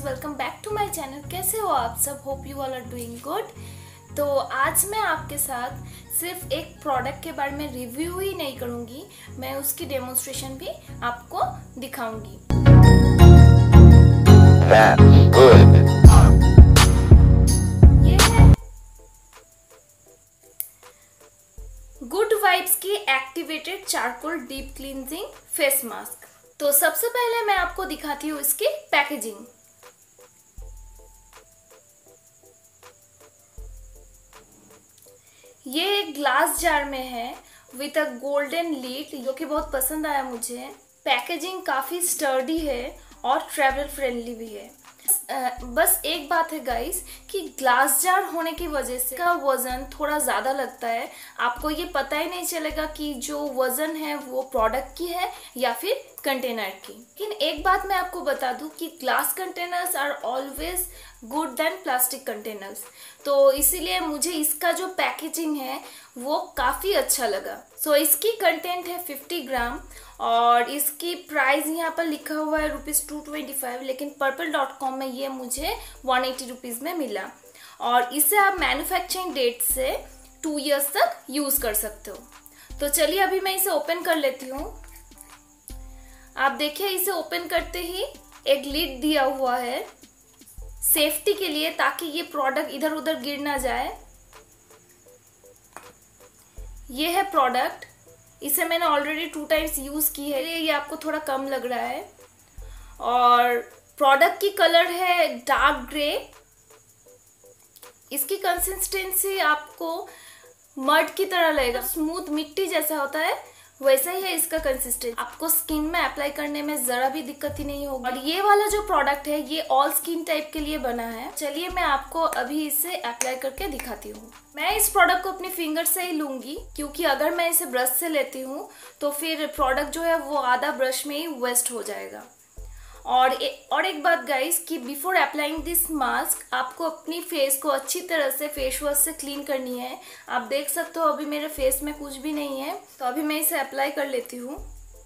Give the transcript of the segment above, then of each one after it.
Welcome back to my channel. कैसे हो आप सब? Hope you all are doing good. तो आज मैं आपके साथ सिर्फ एक प्रोडक्ट के बारे में रिव्यू ही नहीं करूंगी, मैं उसकी डेमोन्स्ट्रेशन भी आपको दिखाऊंगी। ये है गुड वाइब्स की activated charcoal deep cleansing face mask. तो सबसे पहले मैं आपको दिखाती हूँ इसकी पैकेजिंग। ये एक ग्लास जार में है विथ अ गोल्डन लीड, जो कि बहुत पसंद आया मुझे। पैकेजिंग काफ़ी स्टर्डी है और ट्रैवल फ्रेंडली भी है। बस एक बात है गाइस कि ग्लास जार होने की वजह से का वजन थोड़ा ज़्यादा लगता है। आपको ये पता ही नहीं चलेगा कि जो वजन है वो प्रोडक्ट की है या फिर कंटेनर की। लेकिन एक बात मैं आपको बता दूं कि glass containers are always good than plastic containers, तो इसीलिए मुझे इसका जो पैकेजिंग है वो काफ़ी अच्छा लगा। सो इसकी कंटेंट है 50 ग्राम और इसकी प्राइस यहाँ पर लिखा हुआ है ₹225, लेकिन purple.com में ये मुझे 180 रुपीज़ में मिला। और इसे आप मैन्युफैक्चरिंग डेट से 2 इयर्स तक यूज़ कर सकते हो। तो चलिए अभी मैं इसे ओपन कर लेती हूँ। आप देखिए इसे ओपन करते ही एक लिड दिया हुआ है सेफ्टी के लिए, ताकि ये प्रोडक्ट इधर उधर गिर ना जाए। ये है प्रोडक्ट, इसे मैंने ऑलरेडी 2 टाइम्स यूज़ की है, ये आपको थोड़ा कम लग रहा है। और प्रोडक्ट की कलर है डार्क ग्रे। इसकी कंसिस्टेंसी आपको मड की तरह लगेगा, स्मूथ मिट्टी जैसा होता है वैसा ही है इसका कंसिस्टेंसी। आपको स्किन में अप्लाई करने में जरा भी दिक्कत ही नहीं होगी। और ये वाला जो प्रोडक्ट है ये ऑल स्किन टाइप के लिए बना है। चलिए मैं आपको अभी इसे अप्लाई करके दिखाती हूँ। मैं इस प्रोडक्ट को अपनी फिंगर से ही लूंगी, क्योंकि अगर मैं इसे ब्रश से लेती हूँ तो फिर प्रोडक्ट जो है वो आधा ब्रश में ही वेस्ट हो जाएगा। और एक बात गाइस कि बिफोर अप्लाइंग दिस मास्क आपको अपनी फेस को अच्छी तरह से फेस वॉश से क्लीन करनी है। आप देख सकते हो अभी मेरे फेस में कुछ भी नहीं है, तो अभी मैं इसे अप्लाई कर लेती हूँ।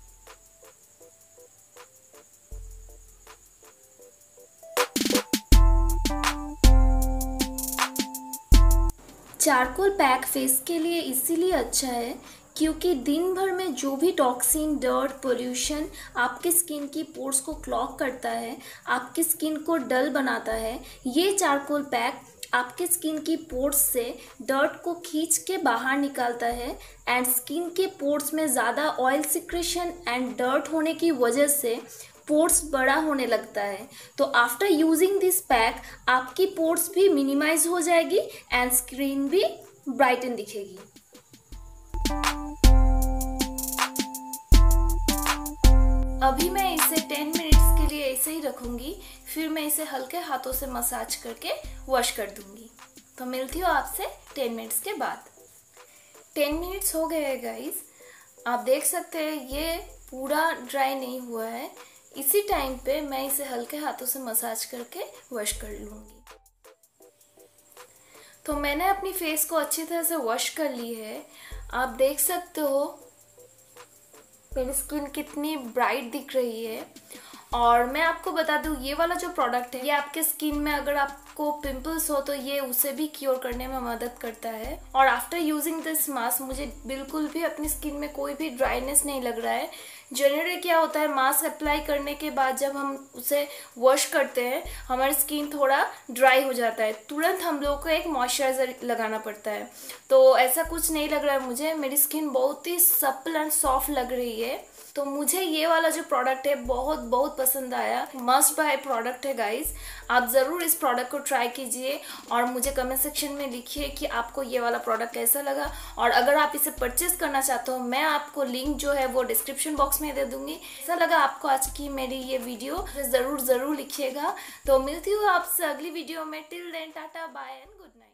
चारकोल पैक फेस के लिए इसीलिए अच्छा है क्योंकि दिन भर में जो भी टॉक्सिन, डर्ट, पोल्यूशन आपके स्किन की पोर्स को क्लॉग करता है, आपकी स्किन को डल बनाता है, ये चारकोल पैक आपके स्किन की पोर्स से डर्ट को खींच के बाहर निकालता है। एंड स्किन के पोर्स में ज़्यादा ऑयल सिक्रेशन एंड डर्ट होने की वजह से पोर्स बड़ा होने लगता है। तो आफ्टर यूजिंग दिस पैक आपकी पोर्स भी मिनिमाइज हो जाएगी एंड स्किन भी ब्राइटन दिखेगी। अभी मैं इसे 10 मिनट्स के लिए ऐसे ही रखूंगी, फिर मैं इसे हल्के हाथों से मसाज करके वॉश कर दूंगी। तो मिलती हूँ आपसे 10 मिनट्स के बाद। 10 मिनट्स हो गए हैं गाइस, आप देख सकते हैं ये पूरा ड्राई नहीं हुआ है। इसी टाइम पे मैं इसे हल्के हाथों से मसाज करके वॉश कर लूँगी। तो मैंने अपनी फेस को अच्छी तरह से वॉश कर ली है। आप देख सकते हो मेरी स्किन कितनी ब्राइट दिख रही है। और मैं आपको बता दूं ये वाला जो प्रोडक्ट है ये आपके स्किन में अगर आपको पिंपल्स हो तो ये उसे भी क्योर करने में मदद करता है। और आफ्टर यूजिंग दिस मास्क मुझे बिल्कुल भी अपनी स्किन में कोई भी ड्राइनेस नहीं लग रहा है। जनरली क्या होता है, मास्क अप्लाई करने के बाद जब हम उसे वॉश करते हैं हमारी स्किन थोड़ा ड्राई हो जाता है, तुरंत हम लोग को एक मॉइस्चराइज़र लगाना पड़ता है। तो ऐसा कुछ नहीं लग रहा है मुझे, मेरी स्किन बहुत ही सप्पल एंड सॉफ्ट लग रही है। तो मुझे ये वाला जो प्रोडक्ट है बहुत पसंद आया। मस्ट बाय प्रोडक्ट है गाइस, आप ज़रूर इस प्रोडक्ट को ट्राई कीजिए और मुझे कमेंट सेक्शन में लिखिए कि आपको ये वाला प्रोडक्ट कैसा लगा। और अगर आप इसे परचेज करना चाहते हो मैं आपको लिंक जो है वो डिस्क्रिप्शन बॉक्स में दे दूंगी। कैसा लगा आपको आज की मेरी ये वीडियो ज़रूर लिखिएगा। तो मिलती हूँ आपसे अगली वीडियो में। Till then tata bye and good night.